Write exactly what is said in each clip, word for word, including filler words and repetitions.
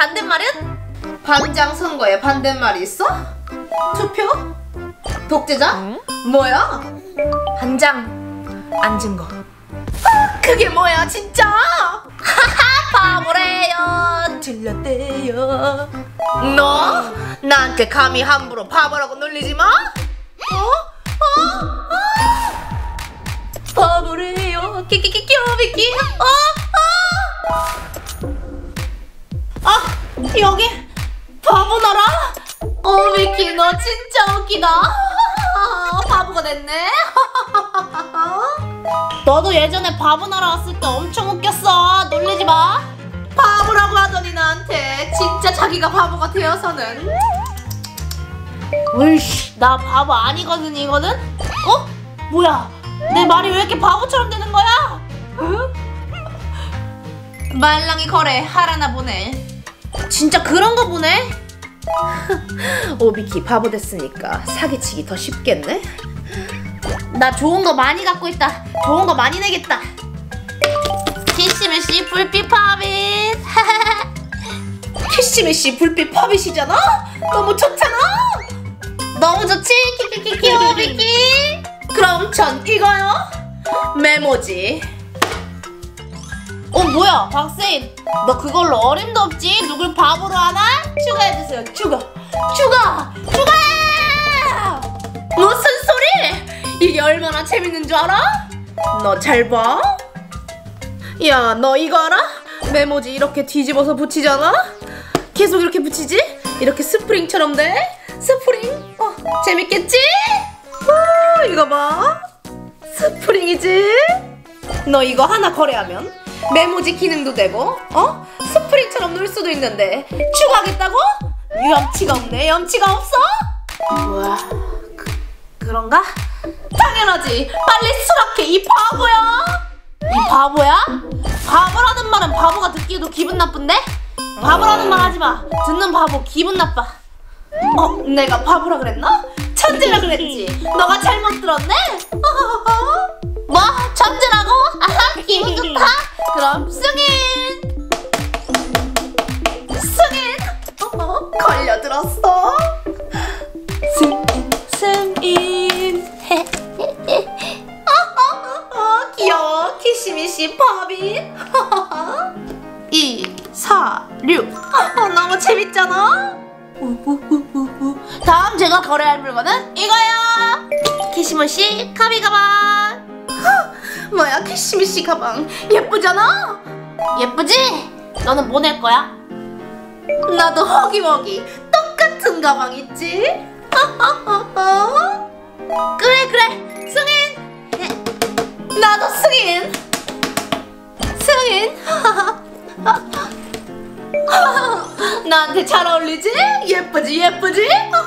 반대말은? 반장 선거에 반대말이 있어? 투표? 독재자? 응? 뭐야? 반장 앉은 거. 그게 뭐야 진짜? 하하 바보래요. 들렸대요. 너 나한테 감히 함부로 바보라고 놀리지 마. 어? 어? 어? 바보래요. 키키키 큐비키. 어? 어? 아 여기 바보 나라? 어 미키 너 진짜 웃기다. 바보가 됐네. 너도 예전에 바보 나라 왔을 때 엄청 웃겼어. 놀리지 마. 바보라고 하더니 나한테 진짜 자기가 바보가 되어서는. 으이씨 나 바보 아니거든 이거는? 어? 뭐야 내 말이 왜 이렇게 바보처럼 되는 거야? 응? 말랑이 거래 하라나 보네. 진짜 그런 거 보네? 오비키 바보 됐으니까 사기치기 더 쉽겠네? 나 좋은 거 많이 갖고 있다. 좋은 거 많이 내겠다. 키시미씨 불빛 팝잇. 키시미씨 불빛 팝잇이잖아? 너무 좋잖아? 너무 좋지? 키키키키 오비키. 그럼 전 이거요. 메모지. 어 뭐야 박세인 너 그걸로 어림도 없지? 누굴 바보로 하나? 추가해주세요. 추가 추가 추가. 무슨 소리? 이게 얼마나 재밌는 줄 알아? 너 잘 봐. 야 너 이거 알아? 메모지 이렇게 뒤집어서 붙이잖아? 계속 이렇게 붙이지? 이렇게 스프링처럼 돼? 스프링? 어 재밌겠지? 오, 이거 봐 스프링이지? 너 이거 하나 거래하면 메모지 기능도 되고 어? 스프링처럼 놀 수도 있는데 추가하겠다고? 염치가 없네. 염치가 없어? 뭐야 그, 그런가? 당연하지. 빨리 수락해 이 바보야. 이 바보야? 바보라는 말은 바보가 듣기에도 기분 나쁜데? 바보라는 말 하지마. 듣는 바보 기분 나빠. 어? 내가 바보라 그랬나? 천재라 그랬지. 너가 잘못 들었네? 뭐? 천재라고? 아하 기분 좋다. 그럼 승인! 승인! 어? 걸려들었어? 승인 승인. 어, 어, 어, 귀여워. 키시미시 팝잇. 이, 사, 육. 어, 너무 재밌잖아? 우우우우우. 다음 제가 거래할 물건은 이거야. 키시미시 카비 가방. 뭐야 키시미시 가방 예쁘잖아? 예쁘지? 너는 뭐 낼 거야? 나도 허기허기 똑같은 가방 있지? 그래 그래 승인. 나도 승인. 승인. 나한테 잘 어울리지? 예쁘지 예쁘지?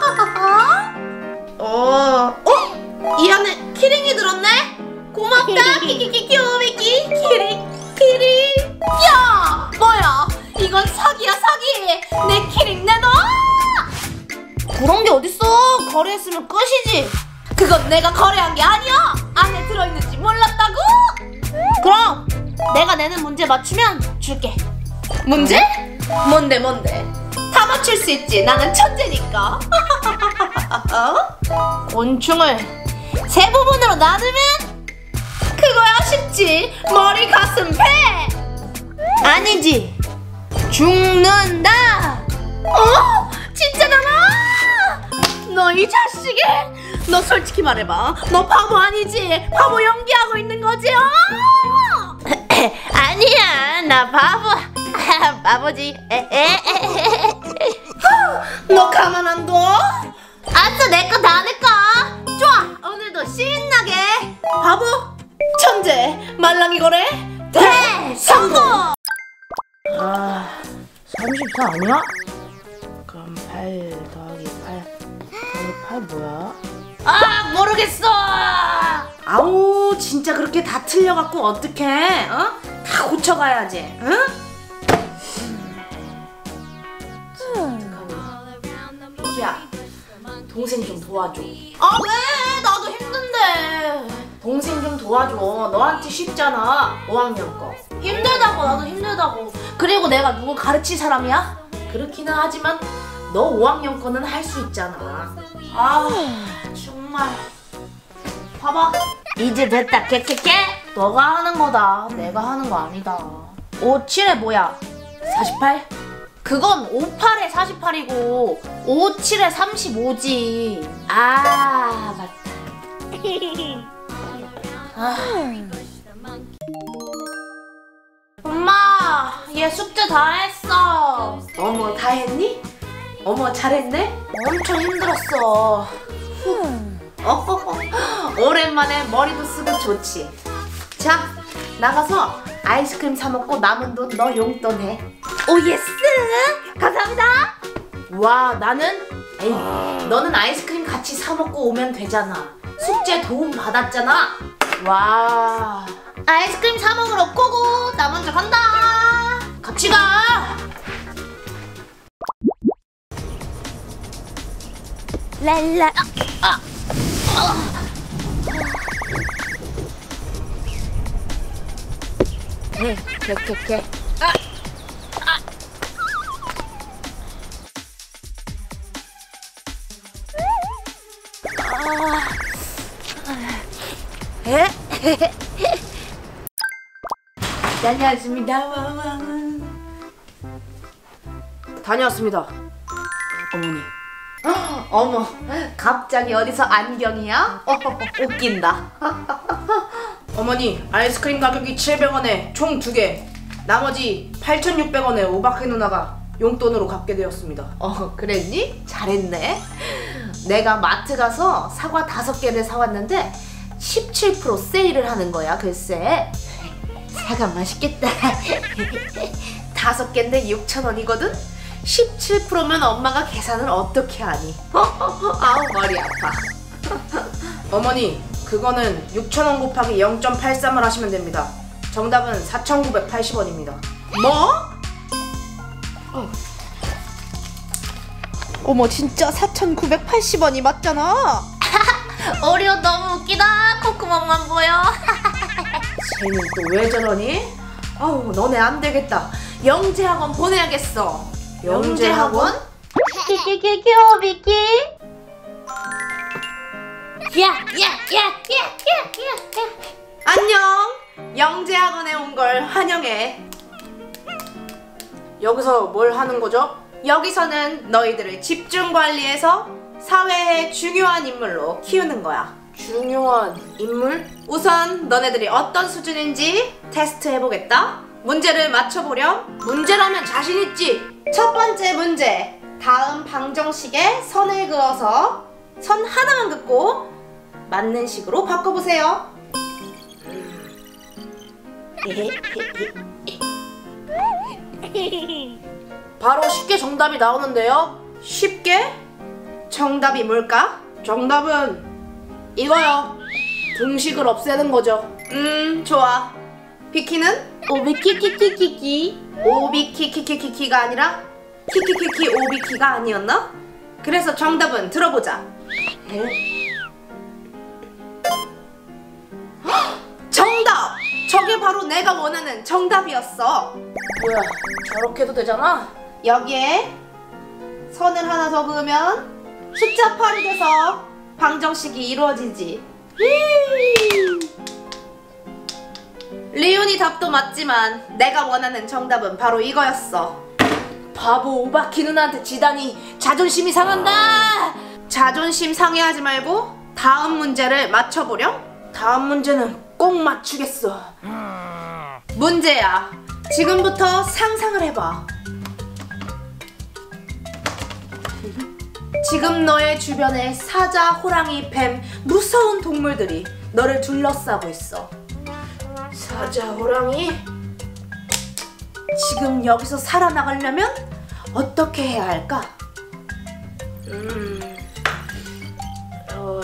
어? 어? 이 안에 키링이 들었네? 고맙다 키키키키 오비키. 키링 키링. 야 뭐야 이건 사기야 사기. 내 키링 내놔. 그런 게 어딨어. 거래했으면 끝이지. 그건 내가 거래한 게 아니야. 안에 들어있는지 몰랐다고. 그럼 내가 내는 문제 맞추면 줄게. 문제? 뭔데 뭔데? 다 맞출 수 있지. 나는 천재니까. 어? 곤충을 세 부분으로 나누면 그거야 쉽지. 머리 가슴 배. 아니지. 죽는다. 어? 진짜잖아. 너 이 자식이. 너 솔직히 말해봐. 너 바보 아니지? 바보 연기하고 있는 거지? 어? 아니야 나 바보. 바보지. 너 가만 안 둬? 아싸 내거 다 내거. 좋아 오늘도 신나게. 바보 천재 말랑이 거래 대성공. 아 삼십사 아니야? 그럼 팔 더하기 팔 더하기 팔 뭐야? 아 모르겠어. 아우 진짜 그렇게 다 틀려갖고 어떡해? 어? 다 고쳐가야지. 응? 야 동생 좀 도와줘. 아 왜? 나도 힘든데. 동생 좀 도와줘. 너한테 쉽잖아. 오 학년 거. 힘들다고. 나도 힘들다고. 그리고 내가 누구 가르칠 사람이야? 그 그렇기는 하지만 너 오 학년 거는 할 수 있잖아. 아 정말. 봐봐. 이제 됐다. 깨깨깨. 너가 하는 거다. 내가 하는 거 아니다. 오, 칠에 뭐야? 사십팔? 그건 오십팔에 사십팔이고 오, 칠에 삼십오지. 아 맞다. 아. 엄마, 얘 숙제 다 했어. 어머, 다 했니? 어머, 잘했네? 엄청 힘들었어. 어, 오랜만에 머리도 쓰고 좋지. 자, 나가서 아이스크림 사 먹고 남은 돈 너 용돈 해. 오 예스! 감사합니다. 와, 나는 에이, 너는 아이스크림 같이 사 먹고 오면 되잖아. 숙제 도움 받았잖아. 와, 아이스크림 사 먹으러 고고. 나 먼저 간다. 같이 가. 랄라. 아, 아. 네, 개개개. 아, 아. 아, 에? 다녀왔습니다. 다녀왔습니다. 어머니. 어머, 갑자기 어디서 안경이야? 웃긴다. 어머니, 아이스크림 가격이 칠백 원에 총 두 개, 나머지 팔천육백 원에 오박해 누나가 용돈으로 갚게 되었습니다. 어, 그랬니? 잘했네. 내가 마트 가서 사과 다섯 개를 사왔는데 십칠 퍼센트 세일을 하는 거야. 글쎄, 사과 맛있겠다. 다섯 개인데 육천 원이거든? 십칠 퍼센트면 엄마가 계산을 어떻게 하니? 아우, 머리 아파. 어머니, 그거는 육천 원 곱하기 영 점 팔삼을 하시면 됩니다. 정답은 사천구백팔십 원입니다. 뭐? 어. 어머, 진짜 사천구백팔십 원이 맞잖아. 오리오 너무 웃기다. 콧구멍만 보여. 쟤는 또 왜 저러니? 아우, 너네 안 되겠다. 영재학원 보내야겠어. 영재학원? 끼끼끼끼 비키. 야, 야, 야, 야, 야, 야, 야. 안녕. 영재학원에 온 걸 환영해. 여기서 뭘 하는 거죠? 여기서는 너희들을 집중 관리해서 사회의 중요한 인물로 키우는 거야. 중요한 인물? 우선 너네들이 어떤 수준인지 테스트 해보겠다. 문제를 맞춰보렴. 문제라면 자신 있지? 첫 번째 문제. 다음 방정식에 선을 그어서 선 하나만 긋고 맞는 식으로 바꿔보세요. 바로 쉽게 정답이 나오는데요. 쉽게? 정답이 뭘까? 정답은 이거요. 등식을 없애는 거죠. 음, 좋아. 비키는? 오비키키키키키. 오비키키키키키가 아니라 키키키키 오비키가 아니었나? 그래서 정답은 들어보자. 정답! 저게 바로 내가 원하는 정답이었어. 뭐야, 저렇게 해도 되잖아? 여기에 선을 하나 더 그으면 숫자 팔이 돼서 방정식이 이루어지지. 리온이 답도 맞지만 내가 원하는 정답은 바로 이거였어. 바보 오바키 누나한테 지다니 자존심이 상한다. 자존심 상해하지 말고 다음 문제를 맞춰보렴. 다음 문제는 꼭 맞추겠어. 문제야. 지금부터 상상을 해봐. 지금 너의 주변에 사자, 호랑이, 뱀, 무서운 동물들이 너를 둘러싸고 있어. 사자, 호랑이? 지금 여기서 살아나가려면 어떻게 해야 할까? 음... 어...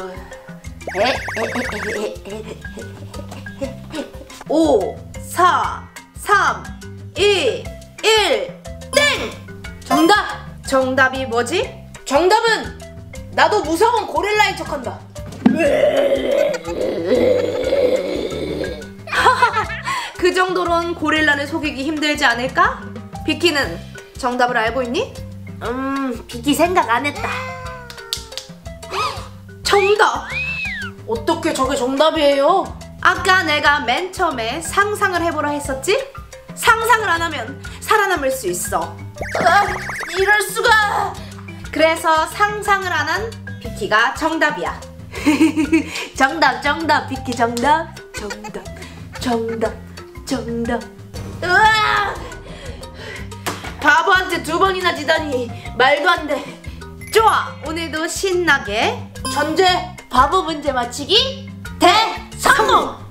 오, 사, 삼, 이, 일, 땡! 정답! 정답이 뭐지? 정답은 나도 무서운 고릴라인 척한다. 그 정도론 고릴라를 속이기 힘들지 않을까? 비키는 정답을 알고 있니? 음, 비키 생각 안 했다. 정답! 어떻게 저게 정답이에요? 아까 내가 맨 처음에 상상을 해보라 했었지? 상상을 안 하면 살아남을 수 있어. 아, 이럴 수가! 그래서 상상을 안 한 비키가 정답이야. 정답, 정답, 비키 정답, 정답, 정답, 정답. 으아! 바보한테 두 번이나 지다니 말도 안 돼. 좋아, 오늘도 신나게 전제 바보 문제 맞히기 대성공!